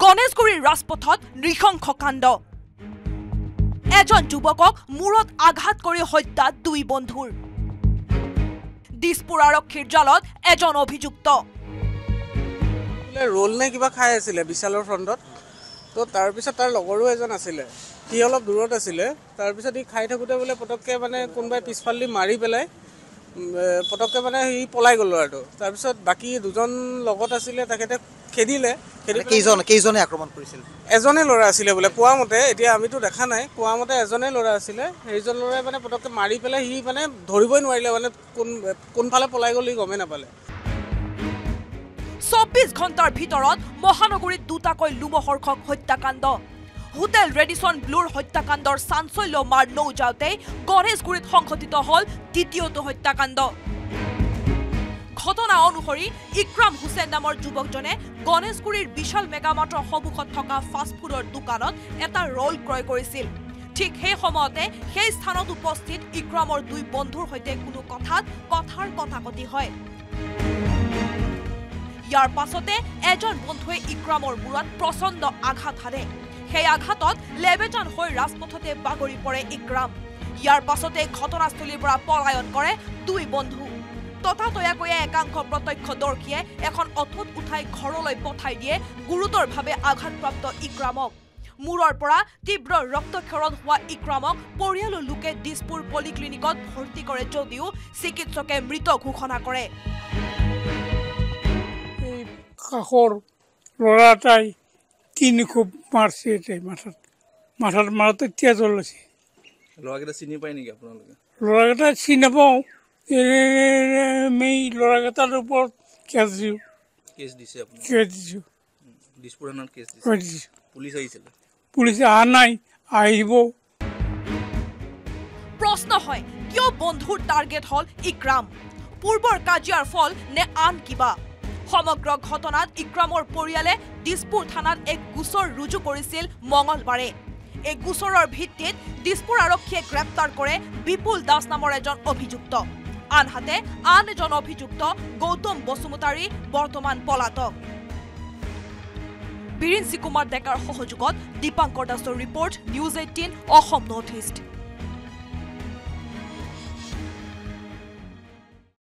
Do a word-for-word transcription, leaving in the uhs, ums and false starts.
গণেশগুৰিৰ ৰাজপথত নৃশংস কাণ্ড এজন যুৱকক মূৰত আঘাত কৰি হত্যা দুই বন্ধুৰ দিছপুৰ আৰক্ষীৰ জালত এজন অভিযুক্ত ৰোল নে কিবা খাই আছিলে বিশালৰ ফ্ৰণ্টত তো তাৰ পিছত তাৰ লগৰো এজন আছিলে সি অলপ দূৰত আছিলে তাৰ পিছত ই খাই থাকোতে বোলে পটককে মানে কোনবাই পিছফালি মাৰি পেলাই পটককে মানে ই পলাই গ'ল আৰু তাৰ পিছত বাকি দুজন লগত আছিলে তাকেতে খেদিলে কেইজন কেইজনে আক্ৰমণ কৰিছিল এজনে ল'ৰা আছিলে বোলে কোৱা মতে এতিয়া আমিতো দেখা নাই কোৱা মতে এজনে ল'ৰা আছিলে সেইজন ল'ৰাই মানে পটককে মাৰি পেলাই সি মানে ধৰিবই নোৱাৰিলে মানে কোন কোনফালে পলাই গ'ল ই গমে নাপালে চৌব্বিছ ঘণ্টাৰ ভিতৰত মহানগৰীত দুটাকৈ লুমহৰ্ষক হত্যাকাণ্ড হোটেল ৰেডিসন ব্লুৰ হত্যাকাণ্ডৰ চাঞ্চল্য মাৰ নৌজাওতে গণেশগুৰিত সংঘটিত হল দ্বিতীয়টো হত্যাকাণ্ড ঘটনা অনুসৰি ইক্ৰাম হুছেইন নামৰ যুৱকজনে গণেশগুৰিৰ বিশাল মেগামাৰ্টৰ সন্মুখত থকা ফাষ্টফুডৰ দোকানত এটা ৰোল ক্ৰয় কৰিছিল ঠিক সেই সময়তে সেই স্থানত উপস্থিত ইক্ৰামৰ দুই বন্ধুৰ সৈতে কোনো কথাত কথাৰ কথাকতি হয় ইয়াৰ পাছতে এজন বন্ধুৱে ইক্ৰামৰ মূৰত প্ৰচণ্ড আঘাত হানে সেই আঘাতত লেবেটান হৈ ৰাজপথতে বাগৰি পৰে ইক্ৰাম ইয়াৰ পাছতে ঘটনাস্থলীৰ পৰা পলায়ন কৰে দুই বন্ধু ততাতৈয়াকৈ একাংশ প্ৰত্যক্ষদৰ্শীয়ে এখন অটোত উঠাই ঘৰলৈ পঠাই দিয়ে গুৰুতৰভাৱে আঘাতপ্ৰাপ্ত ইক্ৰামক মূৰৰ পৰা তীব্ৰ ৰক্তক্ষৰণ হোৱা ইক্ৰামক পৰিয়ালৰ লোকে দিছপুৰ পলিক্লিনিকত ভৰ্তি কৰে যদিও চিকিৎসকে মৃত ঘোষণা কৰে কাষৰ ল'ৰা এটাই তিনি খুব মাৰছে এটাই মাথাত মাথাত মাৰোঁতে তেজ ওলাইছে ল'ৰাকেইটা চিনি পায় নেকি আপোনালোকে ল'ৰাকেইটা চিনি নাপাওঁ এই ল'ৰাকেইটাৰ ওপৰত কেছ দিওঁ কেছ দিছে আপুনি কেছ দিছোঁ দিছপুৰ থানাত কেছ কৈ দিছোঁ পুলিচ আহিছিলে পুলিচে অহা নাই আহিব প্ৰশ্ন হয় কিয় বন্ধুৰ টাৰ্গেট হল ইক্ৰাম পূৰ্বৰ কাজিয়াৰ ফল নে আন কিবা সমগ্ৰ ঘটনাত ইক্ৰামৰ পৰিয়ালে দিছপুৰ থানাত এক গোচৰ ৰুজু কৰিছিল মঙলবাৰে এই গোচৰৰ ভিত্তিত দিছপুৰ আৰক্ষীয়ে গ্ৰেপ্তাৰ কৰে বিপুল দাস নামৰ এজন অভিযুক্ত আনহাতে আন এজন অভিযুক্ত গৌতম বসুমতাৰী বৰ্তমান পলাতক বীৰেন্দ্ৰ কুমাৰ ডেকাৰ সহযোগত দীপাংকৰ দাসৰ report news eighteen Assam north east.